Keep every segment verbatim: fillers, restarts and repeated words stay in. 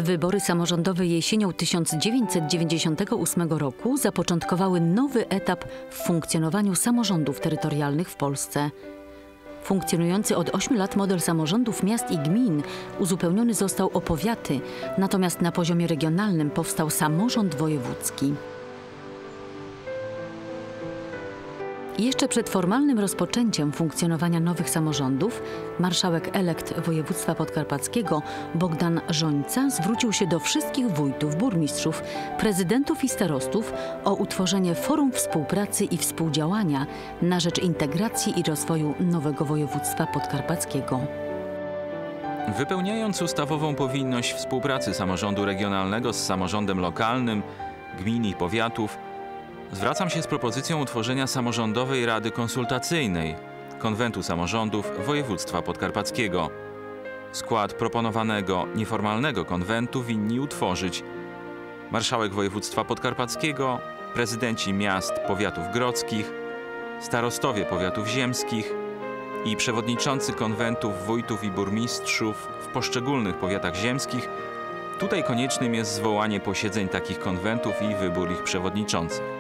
Wybory samorządowe jesienią tysiąc dziewięćset dziewięćdziesiątego ósmego roku zapoczątkowały nowy etap w funkcjonowaniu samorządów terytorialnych w Polsce. Funkcjonujący od ośmiu lat model samorządów miast i gmin uzupełniony został o powiaty, natomiast na poziomie regionalnym powstał samorząd wojewódzki. Jeszcze przed formalnym rozpoczęciem funkcjonowania nowych samorządów marszałek elekt województwa podkarpackiego Bogdan Żońca zwrócił się do wszystkich wójtów, burmistrzów, prezydentów i starostów o utworzenie forum współpracy i współdziałania na rzecz integracji i rozwoju nowego województwa podkarpackiego. Wypełniając ustawową powinność współpracy samorządu regionalnego z samorządem lokalnym, gmin i powiatów, zwracam się z propozycją utworzenia samorządowej rady konsultacyjnej Konwentu Samorządów Województwa Podkarpackiego. Skład proponowanego nieformalnego konwentu winni utworzyć marszałek województwa podkarpackiego, prezydenci miast powiatów grodzkich, starostowie powiatów ziemskich i przewodniczący konwentów wójtów i burmistrzów w poszczególnych powiatach ziemskich. Tutaj koniecznym jest zwołanie posiedzeń takich konwentów i wybór ich przewodniczących.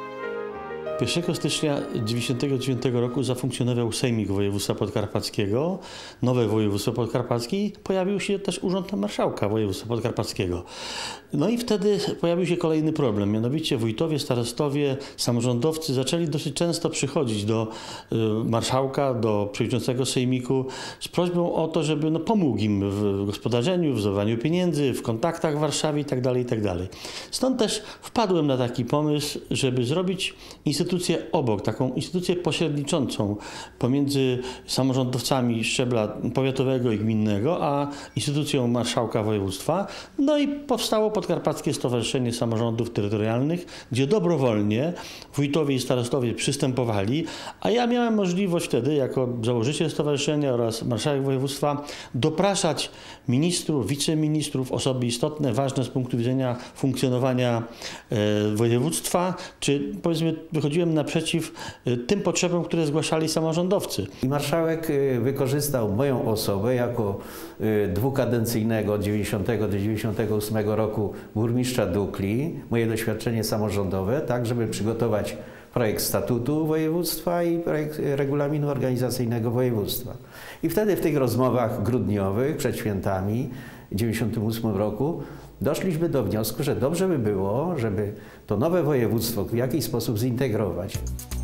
pierwszego stycznia tysiąc dziewięćset dziewięćdziesiątego dziewiątego roku zafunkcjonował Sejmik Województwa Podkarpackiego, nowe Województwo Podkarpackie i pojawił się też Urząd Marszałka Województwa Podkarpackiego. No i wtedy pojawił się kolejny problem, mianowicie wójtowie, starostowie, samorządowcy zaczęli dosyć często przychodzić do y, marszałka, do przewodniczącego Sejmiku z prośbą o to, żeby no, pomógł im w gospodarzeniu, w zdobywaniu pieniędzy, w kontaktach w Warszawie itd., itd. Stąd też wpadłem na taki pomysł, żeby zrobić instytucję obok, taką instytucję pośredniczącą pomiędzy samorządowcami szczebla powiatowego i gminnego, a instytucją marszałka województwa. No i powstało Podkarpackie Stowarzyszenie Samorządów Terytorialnych, gdzie dobrowolnie wójtowie i starostowie przystępowali, a ja miałem możliwość wtedy, jako założyciel stowarzyszenia oraz marszałek województwa, dopraszać ministrów, wiceministrów, osoby istotne, ważne z punktu widzenia funkcjonowania e, województwa, czy powiedzmy wychodziłem naprzeciw tym potrzebom, które zgłaszali samorządowcy. I marszałek wykorzystał moją osobę jako dwukadencyjnego od dziewięćdziesiątego do dziewięćdziesiątego ósmego roku burmistrza Dukli, moje doświadczenie samorządowe, tak żeby przygotować projekt statutu województwa i projekt regulaminu organizacyjnego województwa. I wtedy w tych rozmowach grudniowych przed świętami w tysiąc dziewięćset dziewięćdziesiątym ósmym roku doszliśmy do wniosku, że dobrze by było, żeby to nowe województwo w jakiś sposób zintegrować.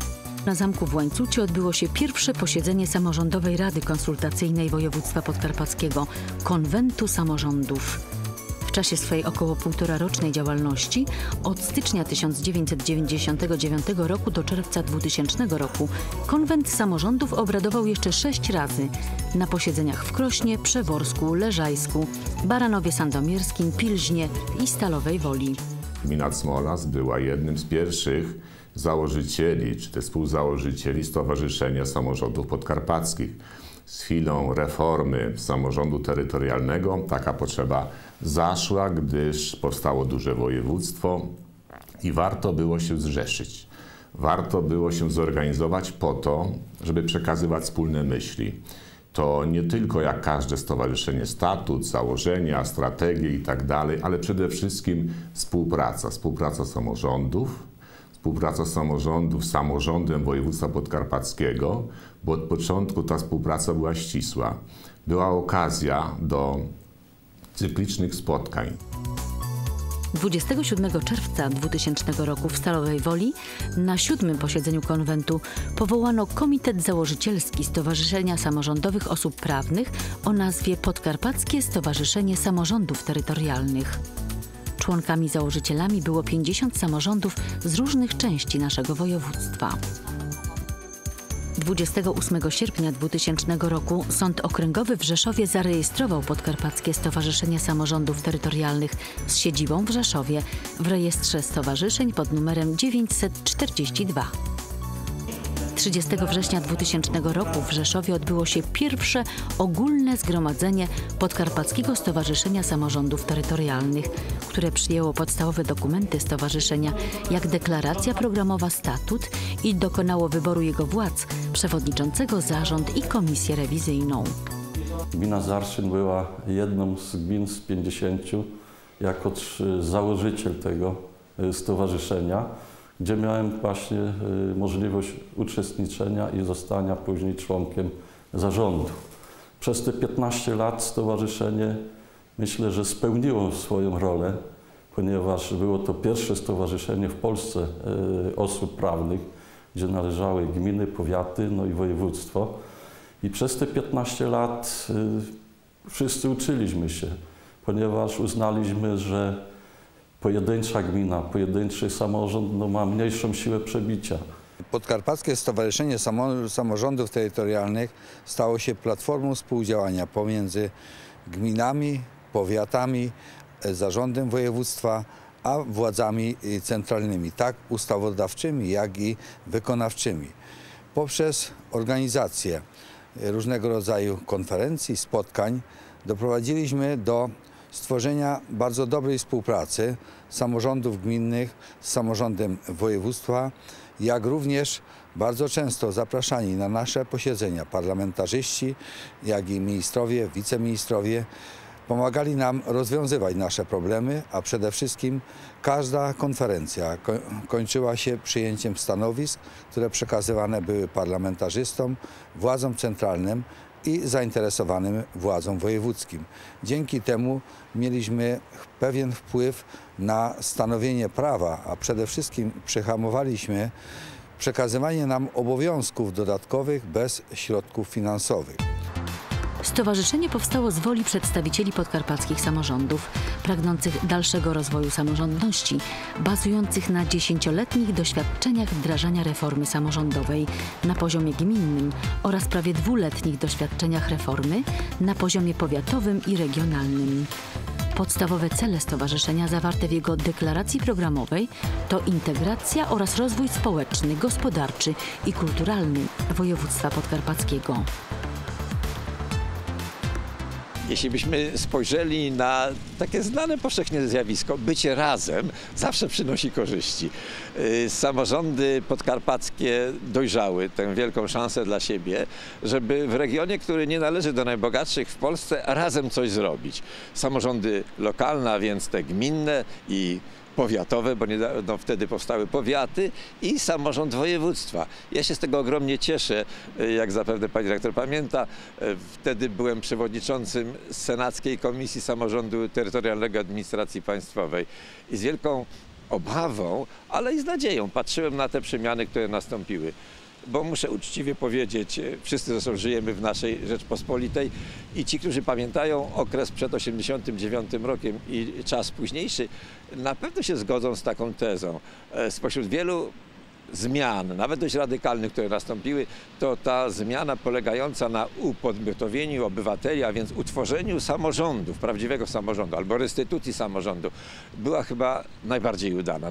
Na zamku w Łańcucie odbyło się pierwsze posiedzenie Samorządowej Rady Konsultacyjnej Województwa Podkarpackiego, Konwentu Samorządów. W czasie swojej około półtorarocznej działalności od stycznia tysiąc dziewięćset dziewięćdziesiątego dziewiątego roku do czerwca dwutysięcznego roku Konwent Samorządów obradował jeszcze sześć razy na posiedzeniach w Krośnie, Przeworsku, Leżajsku, Baranowie Sandomierskim, Pilźnie i Stalowej Woli. Gmina Cmolas była jednym z pierwszych założycieli, czy też współzałożycieli Stowarzyszenia Samorządów Podkarpackich. Z chwilą reformy samorządu terytorialnego taka potrzeba zaszła, gdyż powstało duże województwo i warto było się zrzeszyć. Warto było się zorganizować po to, żeby przekazywać wspólne myśli. To nie tylko jak każde stowarzyszenie statut, założenia, strategie i tak dalej, ale przede wszystkim współpraca. Współpraca samorządów, współpraca samorządów z samorządem województwa podkarpackiego, bo od początku ta współpraca była ścisła. Była okazja do cyklicznych spotkań. dwudziestego siódmego czerwca dwutysięcznego roku w Stalowej Woli na siódmym posiedzeniu konwentu powołano Komitet Założycielski Stowarzyszenia Samorządowych Osób Prawnych o nazwie Podkarpackie Stowarzyszenie Samorządów Terytorialnych. Członkami założycielami było pięćdziesiąt samorządów z różnych części naszego województwa. dwudziestego ósmego sierpnia dwutysięcznego roku Sąd Okręgowy w Rzeszowie zarejestrował Podkarpackie Stowarzyszenie Samorządów Terytorialnych z siedzibą w Rzeszowie w rejestrze stowarzyszeń pod numerem dziewięćset czterdzieści dwa. trzydziestego września dwutysięcznego roku w Rzeszowie odbyło się pierwsze ogólne zgromadzenie Podkarpackiego Stowarzyszenia Samorządów Terytorialnych, które przyjęło podstawowe dokumenty stowarzyszenia, jak deklaracja programowa, statut i dokonało wyboru jego władz, przewodniczącego, zarząd i komisję rewizyjną. Gmina Zarszyn była jedną z gmin z pięćdziesięciu, jako założyciel tego stowarzyszenia, gdzie miałem właśnie możliwość uczestniczenia i zostania później członkiem zarządu. Przez te piętnaście lat stowarzyszenie, myślę, że spełniło swoją rolę, ponieważ było to pierwsze stowarzyszenie w Polsce osób prawnych, gdzie należały gminy, powiaty, no i województwo. I przez te piętnaście lat wszyscy uczyliśmy się, ponieważ uznaliśmy, że pojedyncza gmina, pojedynczy samorząd no, ma mniejszą siłę przebicia. Podkarpackie Stowarzyszenie Samorządów Terytorialnych stało się platformą współdziałania pomiędzy gminami, powiatami, zarządem województwa, a władzami centralnymi, tak ustawodawczymi, jak i wykonawczymi. Poprzez organizację różnego rodzaju konferencji, spotkań doprowadziliśmy do stworzenia bardzo dobrej współpracy samorządów gminnych z samorządem województwa, jak również bardzo często zapraszani na nasze posiedzenia parlamentarzyści, jak i ministrowie, wiceministrowie pomagali nam rozwiązywać nasze problemy, a przede wszystkim każda konferencja kończyła się przyjęciem stanowisk, które przekazywane były parlamentarzystom, władzom centralnym i zainteresowanym władzom wojewódzkim. Dzięki temu mieliśmy pewien wpływ na stanowienie prawa, a przede wszystkim przyhamowaliśmy przekazywanie nam obowiązków dodatkowych bez środków finansowych. Stowarzyszenie powstało z woli przedstawicieli podkarpackich samorządów, pragnących dalszego rozwoju samorządności, bazujących na dziesięcioletnich doświadczeniach wdrażania reformy samorządowej na poziomie gminnym oraz prawie dwuletnich doświadczeniach reformy na poziomie powiatowym i regionalnym. Podstawowe cele stowarzyszenia zawarte w jego deklaracji programowej to integracja oraz rozwój społeczny, gospodarczy i kulturalny województwa podkarpackiego. Jeśli byśmy spojrzeli na takie znane powszechnie zjawisko, bycie razem zawsze przynosi korzyści. Samorządy podkarpackie dojrzały tę wielką szansę dla siebie, żeby w regionie, który nie należy do najbogatszych w Polsce, razem coś zrobić. Samorządy lokalne, a więc te gminne i powiatowe, bo niedawno wtedy powstały powiaty, i samorząd województwa. Ja się z tego ogromnie cieszę, jak zapewne pani dyrektor pamięta, wtedy byłem przewodniczącym Senackiej Komisji Samorządu Terytorialnego Administracji Państwowej i z wielką obawą, ale i z nadzieją patrzyłem na te przemiany, które nastąpiły. Bo muszę uczciwie powiedzieć, wszyscy zresztą żyjemy w naszej Rzeczpospolitej i ci, którzy pamiętają okres przed osiemdziesiątym dziewiątym rokiem i czas późniejszy, na pewno się zgodzą z taką tezą. Spośród wielu zmian, nawet dość radykalnych, które nastąpiły, to ta zmiana polegająca na upodmiotowieniu obywateli, a więc utworzeniu samorządów, prawdziwego samorządu albo restytucji samorządu, była chyba najbardziej udana.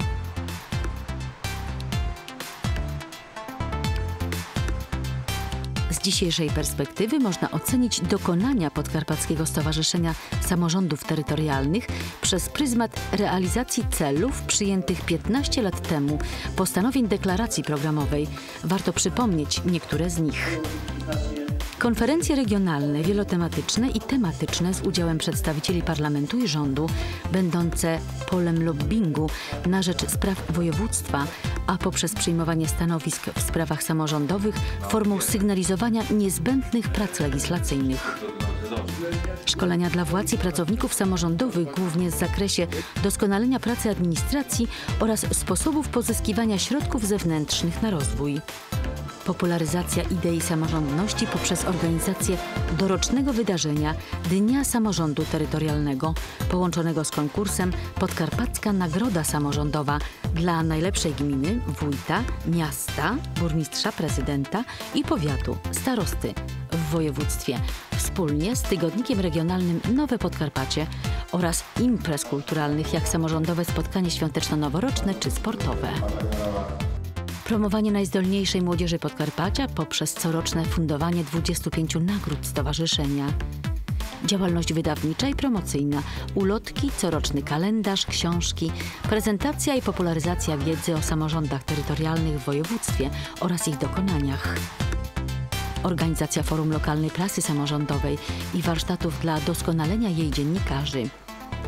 Z dzisiejszej perspektywy można ocenić dokonania Podkarpackiego Stowarzyszenia Samorządów Terytorialnych przez pryzmat realizacji celów przyjętych piętnaście lat temu postanowień deklaracji programowej. Warto przypomnieć niektóre z nich. Konferencje regionalne, wielotematyczne i tematyczne z udziałem przedstawicieli parlamentu i rządu, będące polem lobbingu na rzecz spraw województwa, a poprzez przyjmowanie stanowisk w sprawach samorządowych formą sygnalizowania niezbędnych prac legislacyjnych. Szkolenia dla władz i pracowników samorządowych, głównie w zakresie doskonalenia pracy administracji oraz sposobów pozyskiwania środków zewnętrznych na rozwój. Popularyzacja idei samorządności poprzez organizację dorocznego wydarzenia Dnia Samorządu Terytorialnego, połączonego z konkursem Podkarpacka Nagroda Samorządowa dla najlepszej gminy, wójta, miasta, burmistrza, prezydenta i powiatu, starosty w województwie, wspólnie z tygodnikiem regionalnym Nowe Podkarpacie oraz imprez kulturalnych jak samorządowe spotkanie świąteczno-noworoczne czy sportowe. Promowanie najzdolniejszej młodzieży Podkarpacia poprzez coroczne fundowanie dwudziestu pięciu nagród stowarzyszenia. Działalność wydawnicza i promocyjna, ulotki, coroczny kalendarz, książki, prezentacja i popularyzacja wiedzy o samorządach terytorialnych w województwie oraz ich dokonaniach. Organizacja forum lokalnej prasy samorządowej i warsztatów dla doskonalenia jej dziennikarzy.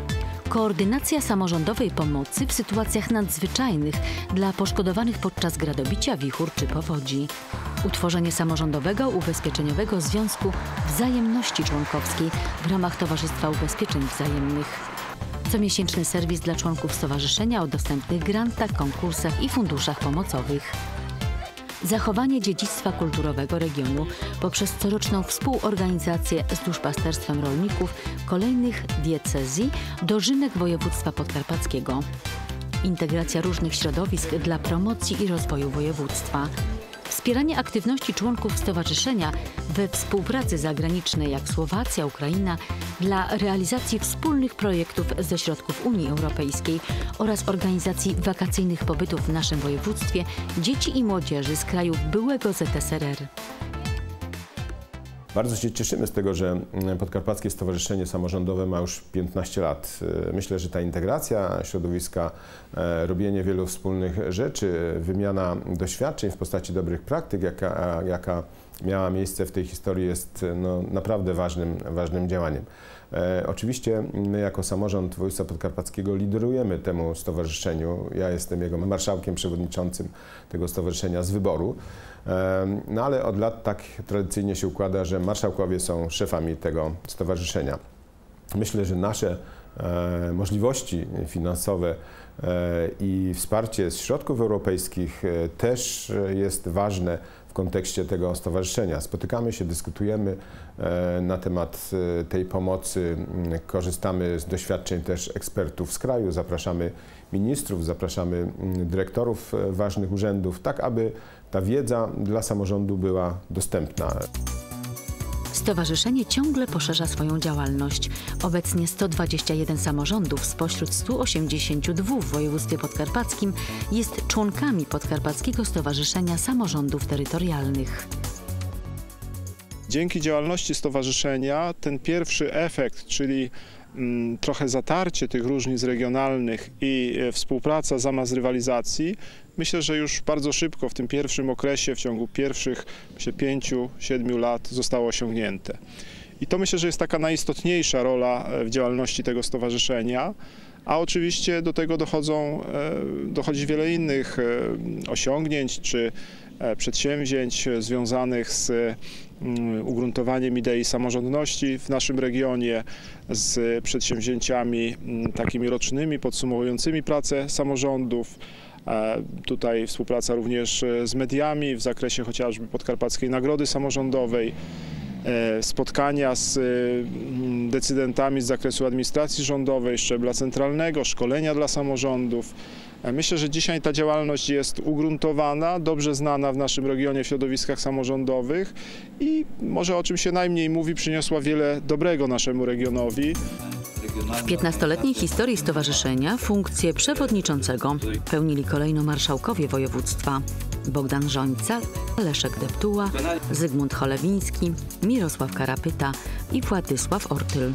Koordynacja samorządowej pomocy w sytuacjach nadzwyczajnych dla poszkodowanych podczas gradobicia, wichur czy powodzi. Utworzenie samorządowego ubezpieczeniowego związku wzajemności członkowskiej w ramach Towarzystwa Ubezpieczeń Wzajemnych. Comiesięczny serwis dla członków stowarzyszenia o dostępnych grantach, konkursach i funduszach pomocowych. Zachowanie dziedzictwa kulturowego regionu poprzez coroczną współorganizację z duszpasterstwem rolników kolejnych diecezji dożynek województwa podkarpackiego. Integracja różnych środowisk dla promocji i rozwoju województwa. Wspieranie aktywności członków stowarzyszenia we współpracy zagranicznej jak Słowacja, Ukraina dla realizacji wspólnych projektów ze środków Unii Europejskiej oraz organizacji wakacyjnych pobytów w naszym województwie dzieci i młodzieży z krajów byłego Z S R R. Bardzo się cieszymy z tego, że Podkarpackie Stowarzyszenie Samorządowe ma już piętnaście lat. Myślę, że ta integracja środowiska, robienie wielu wspólnych rzeczy, wymiana doświadczeń w postaci dobrych praktyk, jaka, jaka miała miejsce w tej historii, jest no, naprawdę ważnym, ważnym działaniem. E, oczywiście my jako samorząd województwa podkarpackiego liderujemy temu stowarzyszeniu. Ja jestem jego marszałkiem przewodniczącym tego stowarzyszenia z wyboru. E, no ale od lat tak tradycyjnie się układa, że marszałkowie są szefami tego stowarzyszenia. Myślę, że nasze e, możliwości finansowe e, i wsparcie z środków europejskich e, też jest ważne w kontekście tego stowarzyszenia. Spotykamy się, dyskutujemy na temat tej pomocy, korzystamy z doświadczeń też ekspertów z kraju, zapraszamy ministrów, zapraszamy dyrektorów ważnych urzędów, tak aby ta wiedza dla samorządu była dostępna. Stowarzyszenie ciągle poszerza swoją działalność. Obecnie sto dwadzieścia jeden samorządów spośród stu osiemdziesięciu dwóch w województwie podkarpackim jest członkami Podkarpackiego Stowarzyszenia Samorządów Terytorialnych. Dzięki działalności stowarzyszenia ten pierwszy efekt, czyli mm, trochę zatarcie tych różnic regionalnych i e, współpraca zamiast rywalizacji, myślę, że już bardzo szybko w tym pierwszym okresie, w ciągu pierwszych myślę, pięciu, siedmiu lat zostało osiągnięte. I to myślę, że jest taka najistotniejsza rola w działalności tego stowarzyszenia, a oczywiście do tego dochodzą, dochodzi wiele innych osiągnięć czy przedsięwzięć związanych z ugruntowaniem idei samorządności w naszym regionie, z przedsięwzięciami takimi rocznymi, podsumowującymi pracę samorządów. Tutaj współpraca również z mediami w zakresie chociażby Podkarpackiej Nagrody Samorządowej, spotkania z decydentami z zakresu administracji rządowej, szczebla centralnego, szkolenia dla samorządów. Myślę, że dzisiaj ta działalność jest ugruntowana, dobrze znana w naszym regionie w środowiskach samorządowych i może o czym się najmniej mówi, przyniosła wiele dobrego naszemu regionowi. W piętnastoletniej historii stowarzyszenia funkcję przewodniczącego pełnili kolejno marszałkowie województwa: Bogdan Żońca, Leszek Deptuła, Zygmunt Cholewiński, Mirosław Karapyta i Władysław Ortyl.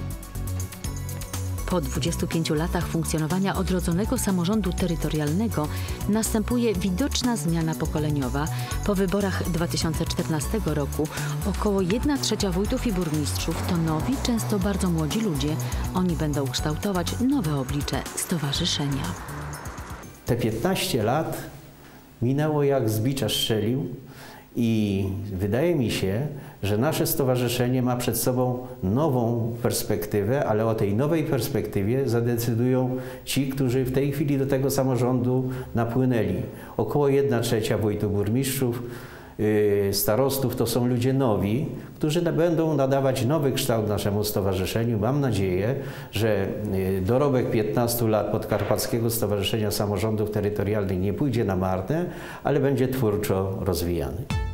Po dwudziestu pięciu latach funkcjonowania odrodzonego samorządu terytorialnego następuje widoczna zmiana pokoleniowa. Po wyborach dwa tysiące czternastego roku około jedna trzecia wójtów i burmistrzów to nowi, często bardzo młodzi ludzie. Oni będą kształtować nowe oblicze stowarzyszenia. Te piętnaście lat minęło jak z bicza strzelił i wydaje mi się, że nasze stowarzyszenie ma przed sobą nową perspektywę, ale o tej nowej perspektywie zadecydują ci, którzy w tej chwili do tego samorządu napłynęli. Około jedna trzecia wójtów, burmistrzów, starostów to są ludzie nowi, którzy będą nadawać nowy kształt naszemu stowarzyszeniu. Mam nadzieję, że dorobek piętnastu lat Podkarpackiego Stowarzyszenia Samorządów Terytorialnych nie pójdzie na marne, ale będzie twórczo rozwijany.